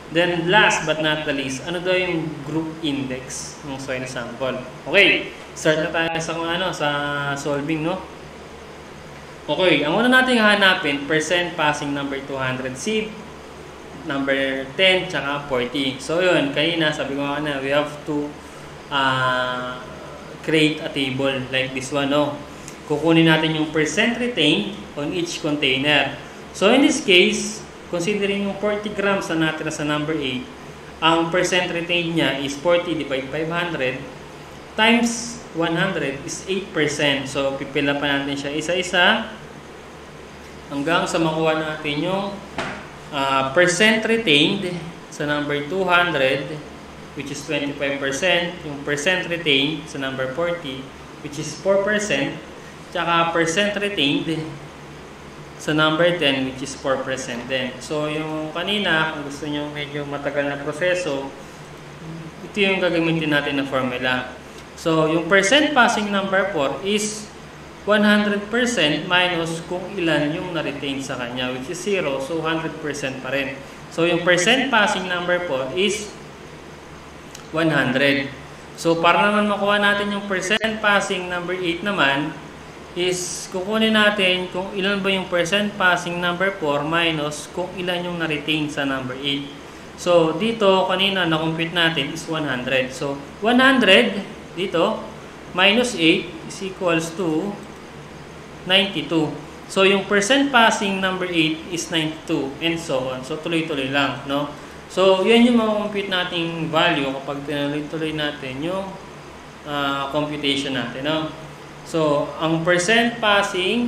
Then last but not the least, ano daw yung group index ng soil sample? Okay, start na tayo sa ano sa solving, no? Okay, ang una nating hanapin, percent passing number two hundred sieve, number ten, tsaka forty. So yun, kanina sabi ko nga na, we have to uh, create a table like this one, no? Kukunin natin yung percent retained on each container. So in this case, considering yung forty grams na natira sa number eight, ang percent retained niya is forty divided by five hundred times one hundred is eight percent. So pipila pa natin siya isa-isa hanggang sa makuha natin yung uh, percent retained sa number two hundred, which is twenty-five percent, yung percent retained sa number forty, which is four percent, tsaka percent retained sa number ten, which is four percent din. So, yung kanina, kung gusto nyo medyo matagal na proseso, ito yung gagamitin natin na formula. So, yung percent passing number four is one hundred percent minus kung ilan yung na-retain sa kanya, which is zero. So, one hundred percent pa rin. So, yung percent passing number four is one hundred. So, para naman makuha natin yung percent passing number eight naman, is kukunin natin kung ilan ba yung percent passing number four minus kung ilan yung na-retain sa number eight. So, dito, kanina na-compute natin is one hundred. So, one hundred dito minus eight is equals to ninety-two. So, yung percent passing number eight is ninety-two and so on. So, tuloy-tuloy lang, no? So, yan yung ma-compute nating value kapag tinuloy-tuloy natin yung uh, computation natin, no? So, ang percent passing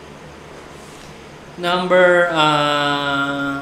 number uh,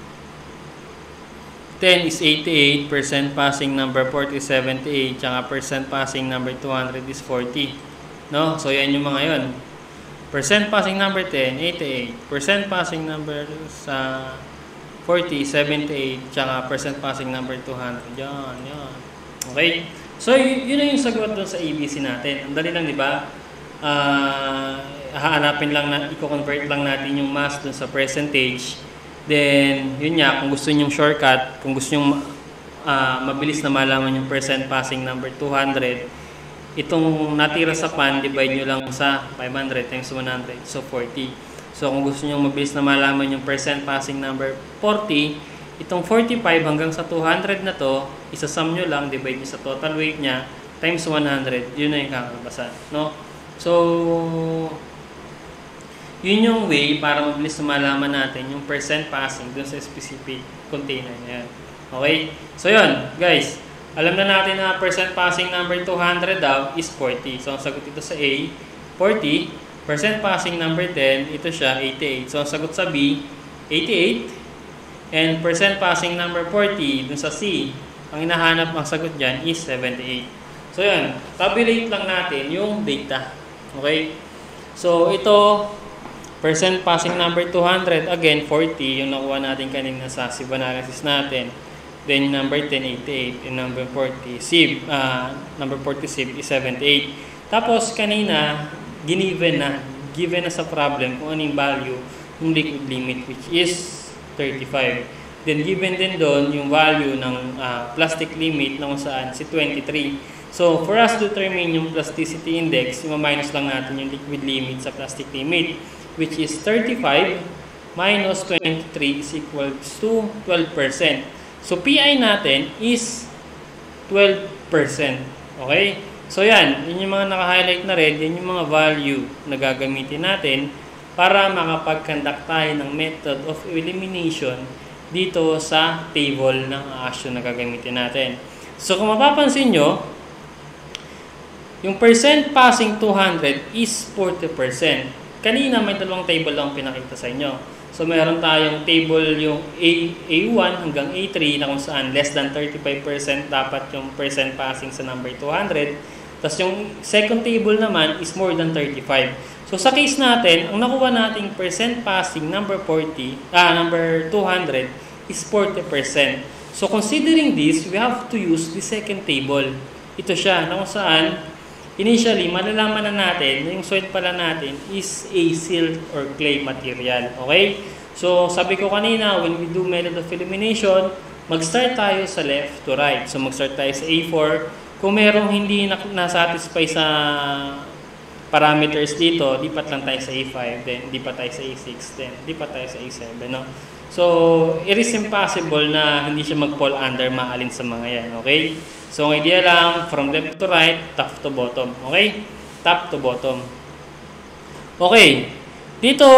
ten is eighty-eight, percent passing number forty is seventy-eight, tsaka percent passing number two hundred is forty. No? So, yan yung mga yun. Percent passing number ten, eighty-eight, percent passing number sa forty, seventy-eight, tsaka percent passing number two hundred. Yan, yan. Okay? So, yun na yung sagot doon sa A B C natin. Ang dali lang, di ba? Uh, hahanapin lang, na, i-convert lang natin yung mass doon sa percentage. Then, yun nga, kung gusto nyo shortcut, kung gusto nyo uh, mabilis na malaman yung percent passing number two hundred, itong natira sa pan, divide nyo lang sa five hundred times one hundred, so forty. So, kung gusto nyo mabilis na malaman yung percent passing number forty, itong forty-five hanggang sa two hundred na to, isasum nyo lang, divide nyo sa total weight niya, times one hundred. Yun na yung kakabasan, no? So, yun yung way para mabilis na malaman natin yung percent passing dun sa specific container na yan. Okay? So, yun, guys. Alam na natin na percent passing number two hundred daw is forty. So, ang sagot ito sa A, forty. Percent passing number ten, ito siya, eighty-eight. So, ang sagot sa B, eighty-eight. And percent passing number forty, dun sa C, ang hinahanap ang sagot dyan is seventy-eight. So, yan. Tabulate lang natin yung data. Okay? So, ito, percent passing number two hundred, again, forty, yung nakuha natin kanina sa sieve analysis natin. Then, number ten, eighty-eight. And number forty, sieve, uh, number forty sieve is seventy-eight. Tapos, kanina, giniven na, given na sa problem kung anong value yung liquid limit, which is thirty-five. Then, given din doon yung value ng uh, plastic limit na kung saan si twenty-three. So, for us to determine yung plasticity index, i-minus lang natin yung liquid limit sa plastic limit, which is thirty-five minus twenty-three is equals to twelve percent. So, P I natin is twelve percent. Okay? So, yan. Yun yung mga naka-highlight na red. Yan yung mga value na gagamitin natin para makapag-conduct tayo ng method of elimination dito sa table ng action na gagamitin natin. So, kung mapapansin nyo, yung percent passing two hundred is forty percent. Kanina may dalawang table lang pinakita sa inyo. So, meron tayong table yung A, A1 hanggang A three na kung saan less than thirty-five percent dapat yung percent passing sa number two hundred. Tapos yung second table naman is more than thirty-five. So, sa case natin, ang nakuha nating percent passing number forty, ah, number two hundred is forty percent. So, considering this, we have to use the second table. Ito siya, na kung saan, initially, malalaman na natin na yung soil pala natin is a silt or clay material. Okay? So, sabi ko kanina, when we do method of elimination, mag-start tayo sa left to right. So, mag-start tayo sa A four. Kung merong hindi na-satisfy sa parameters dito, lipat lang tayo sa A five, then lipat tayo sa A six, then lipat tayo sa A seven, no? So, it is impossible na hindi siya mag-fall under maalin sa mga yan, okay? So, ang idea lang, from left to right, top to bottom, okay? Top to bottom. Okay, dito,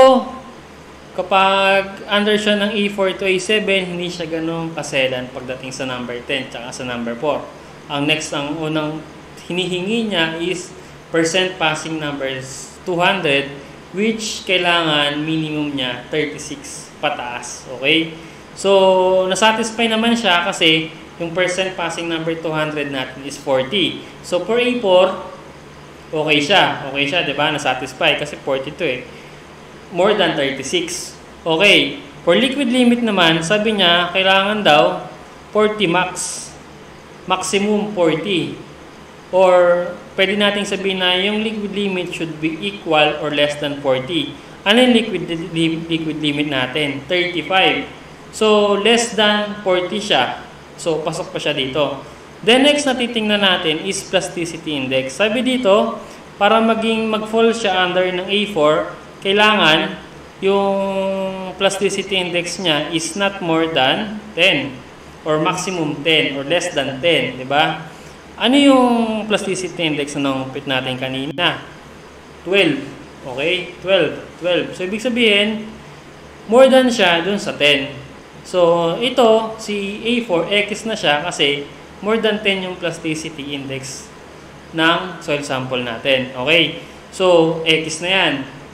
kapag under siya ng A four to A seven, hindi siya ganun kaselan pagdating sa number ten tsaka sa number four. Ang next, ang unang hinihingi niya is percent passing numbers two hundred, which kailangan minimum niya thirty-six pataas. Okay? So, nasatisfy naman siya kasi yung percent passing number two hundred natin is forty. So, for A four, okay siya. Okay siya, di ba? Nasatisfy kasi forty-two eh. More than thirty-six. Okay. For liquid limit naman, sabi niya, kailangan daw forty max. Maximum forty. Or, pwede nating sabihin na yung liquid limit should be equal or less than forty. Ano yung liquid, li- liquid limit natin? thirty-five. So, less than forty siya. So, pasok pa siya dito. Then, next na titingnan natin is plasticity index. Sabi dito, para maging mag-fall siya under ng A four, kailangan yung plasticity index niya is not more than ten or maximum ten or less than ten, di ba? Ano yung plasticity index na nangumpit natin kanina? twelve. Okay? twelve. twelve. So, ibig sabihin, more than siya dun sa ten. So, ito, si A four, X na siya kasi more than ten yung plasticity index ng soil sample natin. Okay? So, X na yan.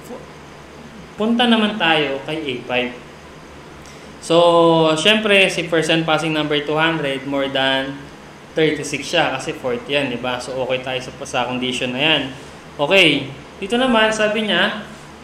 Punta naman tayo kay A five. So, syempre, si percent passing number two hundred, more than thirty-six siya kasi forty yan, diba? So, okay tayo sa, sa condition na yan. Okay. Dito naman, sabi niya,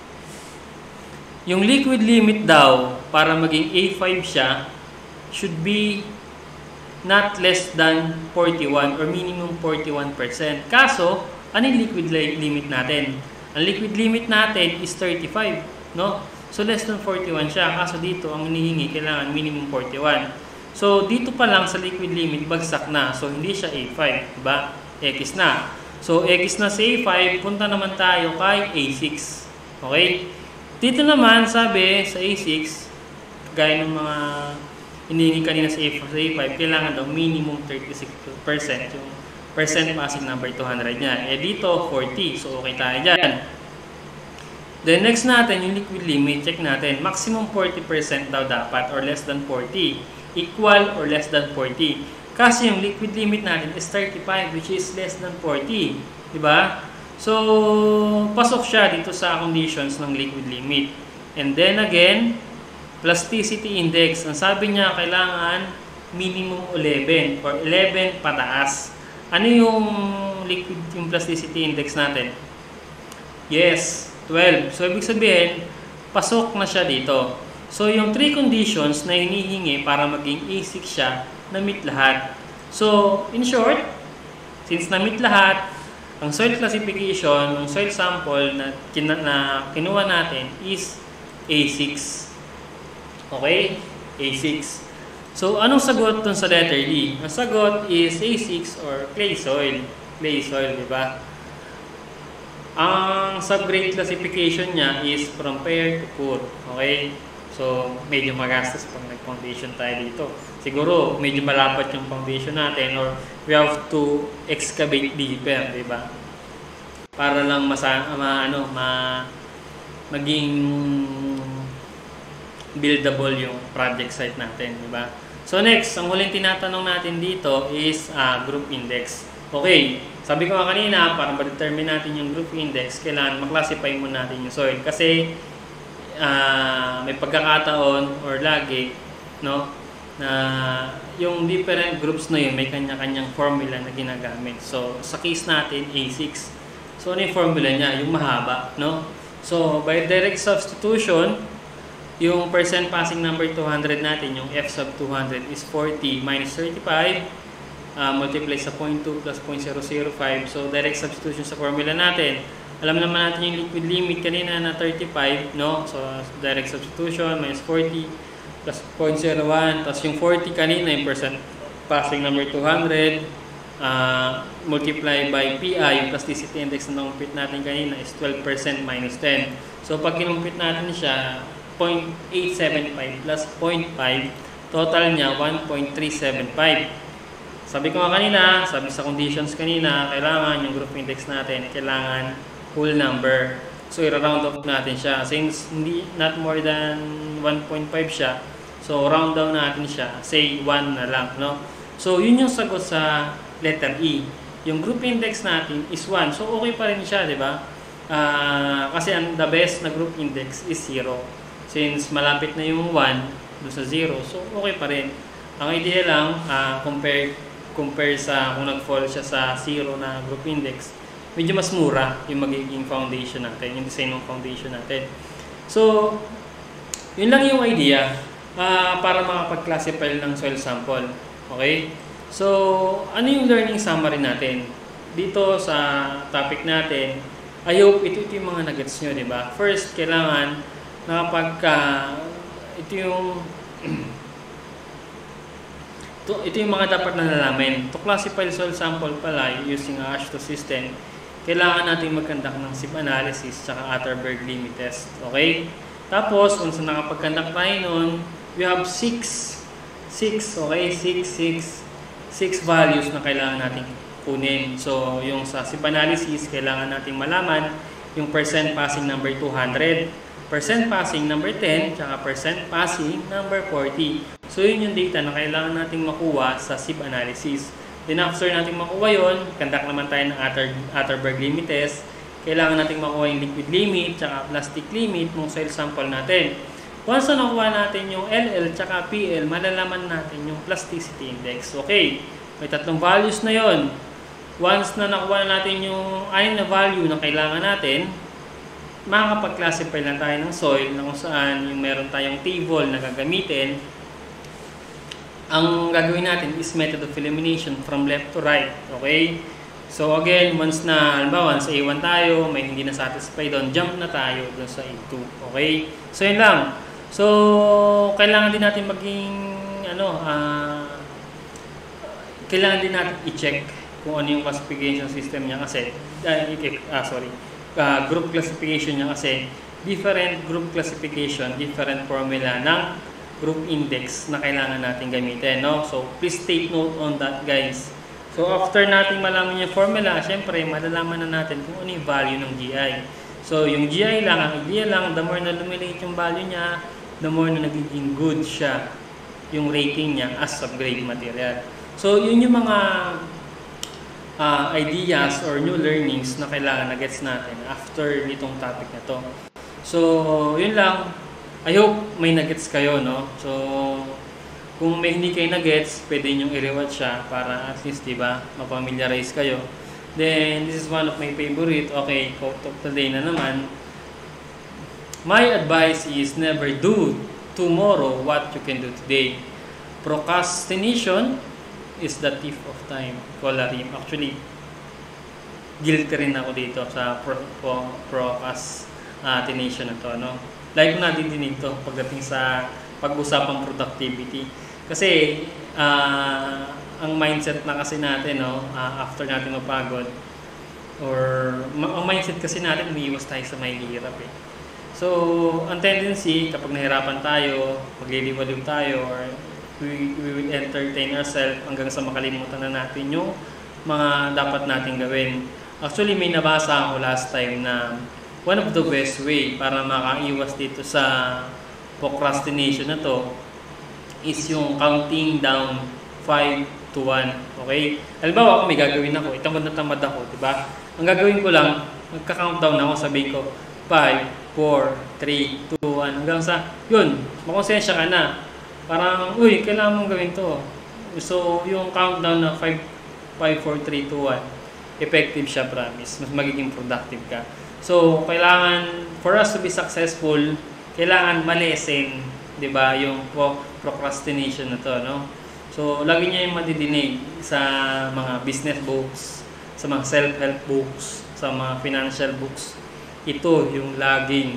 yung liquid limit daw, para maging A five siya, should be not less than forty-one or minimum forty-one percent. Kaso, ano yung liquid limit natin? Ang liquid limit natin is thirty-five, no? So, less than forty-one siya. Kaso dito, ang hinihingi, kailangan minimum forty-one. So, dito pa lang sa liquid limit, bagsak na. So, hindi siya A five, diba? X na. So, X na sa A five, punta naman tayo kay A six. Okay? Dito naman, sabi sa A six, gaya ng mga hinihingi kanina sa A four, sa A five, kailangan daw minimum thirty-six percent yung percent passing number two hundred niya. Eh dito, forty. So, okay tayo dyan. Then, next natin, yung liquid limit, check natin. Maximum forty percent daw dapat or less than forty. Equal or less than forty. Kasi yung liquid limit natin is thirty-five, which is less than forty. Diba? So, pasok siya dito sa conditions ng liquid limit. And then again, plasticity index. Ang sabi niya, kailangan minimum eleven or eleven pataas. Ano yung liquid, yung plasticity index natin? Yes, twelve. So, ibig sabihin, pasok na siya dito. So, yung three conditions na hinihingi para maging A six siya, na-meet lahat. So, in short, since na-meet lahat, ang soil classification, ang soil sample na, kina, na kinuha natin is A six. Okay? A six. So, anong sagot dun sa letter D? Ang sagot is A six or clay soil. Clay soil, di ba? Ang subgrade classification niya is from pair to poor. Okay? So, medyo magastos pag nag-foundation tayo dito. Siguro, medyo malapat yung foundation natin or we have to excavate deeper, di ba? Para lang masa, ma, ano, ma, maging buildable yung project site natin, di ba? So, next, ang huling tinatanong natin dito is uh, group index. Okay, sabi ko nga kanina, para ma-determine natin yung group index, kailangan maklasify muna natin yung soil. Kasi, uh, may pagkakataon or lagi, no, na yung different groups na yun, may kanya-kanyang formula na ginagamit. So, sa case natin, A six. So, ano yung formula niya? Yung mahaba, no? So, by direct substitution, yung percent passing number two hundred natin, yung F sub two hundred is forty minus thirty-five, uh, multiply sa zero point two plus zero point zero zero five. So, direct substitution sa formula natin. Alam naman natin yung liquid limit kanina na thirty-five, no? So, direct substitution minus forty plus zero point zero one, tapos yung forty kanina, yung percent passing number two hundred, uh, multiply by P I, yung plasticity index na nakumpit natin kanina is twelve percent minus ten. So pag kinumpit natin siya, zero point eight seven five plus zero point five, total niya one point three seven five. Sabi ko nga kanina, sabi sa conditions kanina, kailangan yung group index natin, kailangan whole number. So i-round off natin siya. Since hindi not more than one point five siya, so round down natin siya, say one na lang, no? So yun yung sagot sa letter E. Yung group index natin is one. So okay pa rin siya, di ba? Uh, kasi ang the best na group index is zero. Since malapit na yung one doon sa zero, so okay pa rin. Ang idea lang, uh, compare, compare sa kung nag-fall siya sa zero na group index, medyo mas mura yung magiging foundation natin, yung design ng foundation natin. So, yun lang yung idea uh, para makapag-classify ng soil sample. Okay? So, ano yung learning summary natin? Dito sa topic natin, I hope ito, ito yung mga nuggets nyo, di ba? First, kailangan nakapagka, ito yung ito, ito yung mga dapat na nalaman. To classify soil sample pala using a H two system, kailangan natin mag-conduct ng sieve analysis tsaka Atterberg limit test. Okay? Tapos, kung sa nakapag-conduct tayo nun, we have six, six, okay? Six, six, six values na kailangan natin kunin. So, yung sa sieve analysis, kailangan natin malaman yung percent passing number two hundred, percent passing number ten, tsaka percent passing number forty. So, yun yung data na kailangan natin makuha sa sieve analysis. Then after natin makuha yun, conduct naman tayo ng Atter, Atterberg limit test. Kailangan natin makuha yung liquid limit tsaka plastic limit ng soil sample natin. Once na nakuha natin yung L L tsaka P L, malalaman natin yung plasticity index. Okay, may tatlong values na yon. Once na nakuha natin yung anim na value na kailangan natin, makakapag-classify na tayo ng soil na kung saan yung meron tayong table na gagamitin. Ang gagawin natin is method of elimination from left to right. Okay? So again, once na, halimbawa, sa A one tayo, may hindi na satisfy doon, jump na tayo doon sa A two. Okay? So yun lang. So, kailangan din natin maging, ano, uh, kailangan din natin i-check kung ano yung classification system niya kasi, uh, uh, sorry, uh, group classification niya kasi, different group classification, different formula ng group index na kailangan natin gamitin, no? So, please take note on that, guys. So, after natin malaman yung formula, syempre, malalaman na natin kung ano yung value ng G I. So, yung G I lang, ang idea lang, the more na lumiliit yung value niya, the more na nagiging good siya, yung rating niya as subgrade material. So, yun yung mga uh, ideas or new learnings na kailangan na gets natin after itong topic na to. So, yun lang. I hope may nuggets kayo, no? So, kung may hindi kayo nuggets, pwede nyo i-rewatch siya para at least, diba, mapamiliarize kayo. Then, this is one of my favorite. Okay, quote of the day na naman. My advice is never do tomorrow what you can do today. Procrastination is the thief of time. Colarim. Actually, guilty rin ako dito sa pro pro procrastination na to, no? Like ko nadidinig to pagdating sa pag-usapang productivity. Kasi, uh, ang mindset na kasi natin, no, uh, after natin mapagod, or ang mindset kasi natin, umiiwas tayo sa may hirap eh. So, ang tendency, kapag nahirapan tayo, magliliwaliw tayo, or we, we will entertain ourselves hanggang sa makalimutan na natin yung mga dapat natin gawin. Actually, may nabasa ako last time na one of the best way para makaiwas dito sa procrastination na to is yung counting down five to one. Okay? Halimbawa ako may gagawin ako, itamad na tamad ako, diba? Ang gagawin ko lang, magka-countdown ako, sabihin ko five, four, three, two, one, hanggang sa, yun, makonsensya ka na. Parang, uy, kailangan mong gawin to. So, yung countdown na five, four, three, two, one, effective siya, promise. Mas magiging productive ka. So, kailangan, for us to be successful, kailangan malesen, di ba, yung procrastination na to, no? So, lagi niya yung madidinig sa mga business books, sa mga self-help books, sa mga financial books. Ito yung laging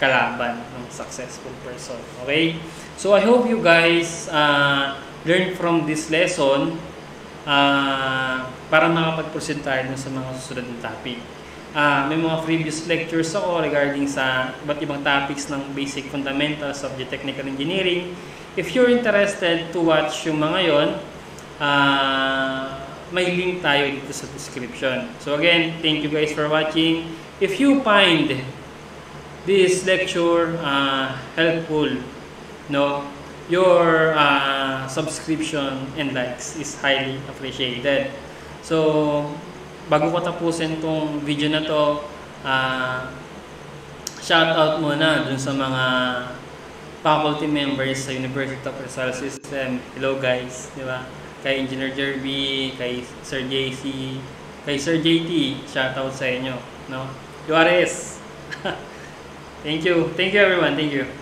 kalaban ng successful person. Okay? So I hope you guys uh, learn from this lesson uh, para makapag-proceed tayo dun sa mga susunod na topic. Uh, may mga previous lectures ako regarding sa iba't ibang topics ng basic fundamentals of geotechnical engineering. If you're interested to watch yung mga yon, uh, may link tayo dito sa description. So again, thank you guys for watching. If you find this lecture uh, helpful, no, your uh, subscription and likes is highly appreciated. So bago ko tapusin tong video na to, uh, shout out muna dun sa mga faculty members sa University of Rizal System. Hello guys, di ba? Kay Engineer Jerby, kay Sir J C, kay Sir J T, shout out sa inyo, no? U R S. Thank you. Thank you everyone. Thank you.